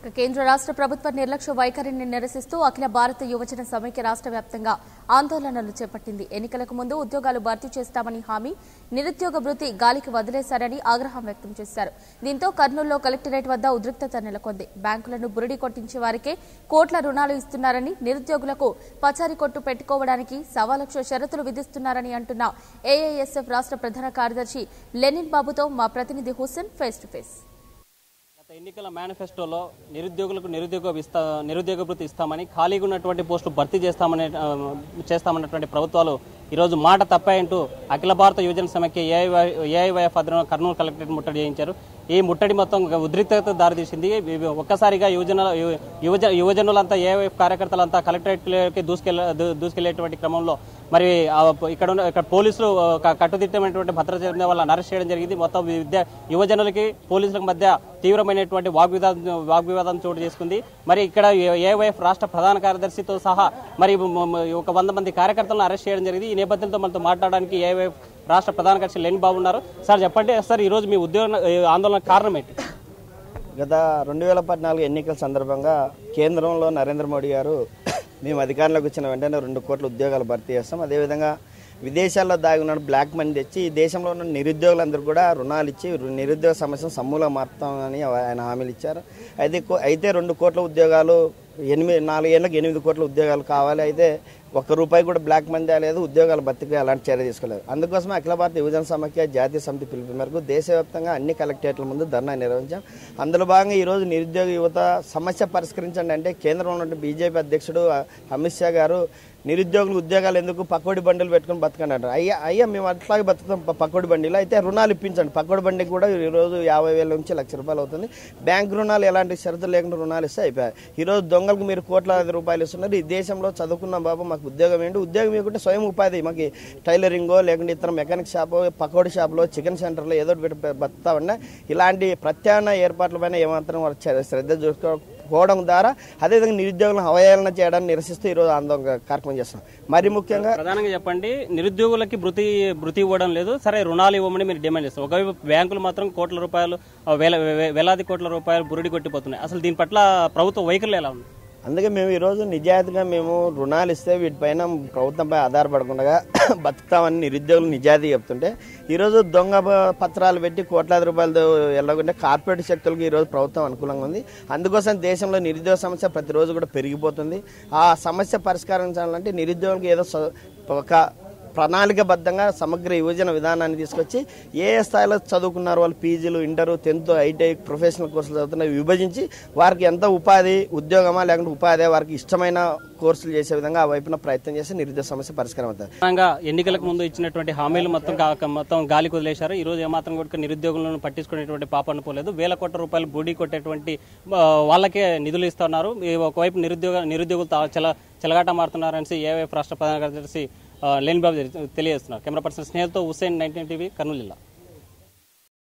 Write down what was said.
కేంద్ర రాష్ట్ర ప్రభుత్వ నిర్లక్ష్య వైఖరిని నిరసిస్తూ అఖిల భారత యువజన సమైక్య రాష్ట్ర వ్యాప్తంగా ఆందోళనలు చేపట్టింది. ఎన్నికలకు ముందు ఉద్యోగాలు భర్తీ చేస్తామని హామీ, నిరుద్యోగ భృతి గాలికి వదిలేశారని ఆగ్రహం వ్యక్తం చేశారు. దీంతో కర్నూలులో కలెక్టరేట్ వద్ద ఉద్రిక్తత నెలకొంది. బ్యాంకులను బురిడి కొట్టించే వారికే కోట్ల రుణాలు ఇస్తున్నారని, నిరుద్యోగులకు పచారీ కొట్టు పెట్టుకోవడానికి 1,00,000 షరతులు విధిస్తున్నారని అంటున్న AISF రాష్ట్ర ప్రధాన కార్యదర్శి లెనిన్ బాబుతో మా ప్రతినిధి హుస్సేన్ ఫేస్ టు ఫేస్. ఎన్నికల మేనిఫెస్టోలో నిరుద్యోగులకు నిరుద్యోగ భృతి ఇస్తామని, ఖాళీగా ఉన్నటువంటి పోస్టులు భర్తీ చేస్తామన్నటువంటి ప్రభుత్వాలు ఈరోజు మాట తప్పాయంటూ అఖిల భారత యువజన సమైక్య AIYF ఆధ్వర్యంలో కర్నూలు కలెక్టరేట్ ముట్టడి చేయించారు. ఈ ముట్టడి మొత్తం ఉద్రిక్తతకు దారితీసింది. ఒక్కసారిగా యువజనులంతా AIYF కార్యకర్తలంతా కలెక్టరేట్లోకి దూసుకెళ్లేటువంటి క్రమంలో మరి ఇక్కడ పోలీసులు కట్టుదిట్టమైనటువంటి భద్రత చెందిన వాళ్ళని అరెస్ట్ చేయడం జరిగింది. మొత్తం యువజనులకి పోలీసులకు మధ్య తీవ్రమైనటువంటి వాగ్వివాదం చోటు చేసుకుంది. మరి ఇక్కడ AIYF రాష్ట్ర ప్రధాన కార్యదర్శితో సహా మరి 100 మంది కార్యకర్తలను అరెస్ట్ చేయడం జరిగింది. ఈ నేపథ్యంతో మనతో మాట్లాడడానికి AIYF రాష్ట్ర ప్రధాన కార్యదర్శి లెనిన్ బాబు ఉన్నారు. సార్ చెప్పండి సార్, ఈరోజు మీ ఆందోళన కారణం ఏంటి? గత 2014 ఎన్నికల సందర్భంగా కేంద్రంలో నరేంద్ర మోడీ గారు మేము అధికారంలోకి వచ్చిన వెంటనే 2 కోట్ల ఉద్యోగాలు భర్తీ చేస్తాం, అదేవిధంగా విదేశాల్లో దాగి ఉన్న బ్లాక్ మనీ తెచ్చి ఈ దేశంలో ఉన్న నిరుద్యోగులందరూ కూడా రుణాలు ఇచ్చి నిరుద్యోగ సమస్యను సమూలంగా మారుతామని ఆయన హామీలు ఇచ్చారు. అయితే 2 కోట్ల ఉద్యోగాలు 4 ఏళ్ళకి 8 కోట్ల ఉద్యోగాలు కావాలి. అయితే ₹1 కూడా బ్లాక్ మనీ తేలేదు, ఉద్యోగాలు భర్తీకి అలాంటి చర్య తీసుకోలేదు. అందుకోసమే అఖిల భారత యువజన సమైక్య జాతీయ సమితి పిలుపు మేరకు దేశవ్యాప్తంగా అన్ని కలెక్టరేట్ల ముందు ధర్నా నిర్వహించాం. అందులో భాగంగా ఈరోజు నిరుద్యోగ యువత సమస్య పరిష్కరించండి అంటే కేంద్రంలో ఉన్న బీజేపీ అధ్యక్షుడు అమిత్ షా గారు నిరుద్యోగులు ఉద్యోగాలు ఎందుకు పక్కోడి బండిలు పెట్టుకుని బతకండి అంటారు. అయ్యా మేము అట్లాగే బతుకుతాం పక్కోడి బండిలో, అయితే రుణాలు ఇప్పించండి. పక్కోడి బండికి కూడా ఈరోజు 50,000 నుంచి ₹1,00,000 అవుతుంది. బ్యాంక్ రుణాలు ఎలాంటి షరతులు లేకుండా రుణాలు ఇస్తే అయిపోయాయి. ఈరోజు దొంగలకు మీరు కోట్లాది రూపాయలు ఇస్తున్నారు. ఈ దేశంలో చదువుకున్న బాబు మాకు ఉద్యోగం ఏంటి, ఉద్యోగం ఇవ్వకుంటే స్వయం ఉపాధి మాకు టైలరింగో లేకుంటే ఇతర మెకానిక్ షాపు, పకోడీ షాపులో, చికెన్ సెంటర్లో ఏదో పెట్టి బతుకుతామన్నా ఇలాంటి ప్రత్యామ్నాయ ఏర్పాట్లపైన ఏమాత్రం శ్రద్ధ చూసుకోవడం ద్వారా అదేవిధంగా నిరుద్యోగులను అవహేళన చేయడాన్ని నిరసిస్తూ ఈరోజు ఆందోళన కార్యక్రమం చేస్తున్నాం. మరి ముఖ్యంగా ప్రధానంగా చెప్పండి, నిరుద్యోగులకి భృతి ఇవ్వడం లేదు, సరే రుణాలు ఇవ్వమని మీరు డిమాండ్ చేస్తారు. ఒకవైపు బ్యాంకులు మాత్రం కోట్ల రూపాయలు వేలాది కోట్ల రూపాయలు బురిడి కొట్టిపోతున్నాయి. అసలు దీని పట్ల ప్రభుత్వ వైఖరులు ఎలా ఉంది? అందుకే మేము ఈరోజు నిజాయితీగా మేము రుణాలు ఇస్తే వీటిపైన ప్రభుత్వంపై ఆధారపడకుండా బతుకుతామని నిరుద్యోగులు నిజాయితీ చెప్తుంటే ఈరోజు దొంగ పత్రాలు పెట్టి కోట్లాది రూపాయలు వెళ్ళకుంటే కార్పొరేట్ శక్తులకు ఈరోజు ప్రభుత్వం అనుకూలంగా ఉంది. అందుకోసం దేశంలో నిరుద్యోగ సమస్య ప్రతిరోజు కూడా పెరిగిపోతుంది. ఆ సమస్య పరిష్కరించాలంటే నిరుద్యోగులకు ఏదో ఒక ప్రణాళికబద్ధంగా సమగ్ర యువజన విధానాన్ని తీసుకొచ్చి ఏ స్థాయిలో చదువుకున్నారు వాళ్ళు, పీజీలు, ఇంటర్, 10th, ఐటీఐ, ప్రొఫెషనల్ కోర్సులు చదువుతున్నారు, విభజించి వారికి ఎంత ఉపాధి, ఉద్యోగమా లేకుంటే ఉపాధి, వారికి ఇష్టమైన కోర్సులు చేసే విధంగా ఆ వైపున ప్రయత్నం చేసి నిరుద్యోగ సమస్య పరిష్కారం అవుతుంది. ఎన్నికలకు ముందు ఇచ్చినటువంటి హామీలు మొత్తం గాలికి వదిలేశారు. ఈ రోజు ఏమాత్రం కూడా నిరుద్యోగులను పట్టించుకునేటువంటి పాపను పోలేదు. ₹1,000 కోట్ల బూడి కొట్టేటువంటి వాళ్ళకే నిధులు ఇస్తున్నారు. ఒకవైపు నిరుద్యోగులు చెలగాట మారుతున్నారని AIYF రాష్ట్ర ప్రధాన కార్యదర్శి లెనిన్ బాబు తెలియజేస్తున్నారు. కెమెరా పర్సన్ స్నేహితులతో హుస్సేన్, 19 టీవీ, కర్నూలు జిల్లా.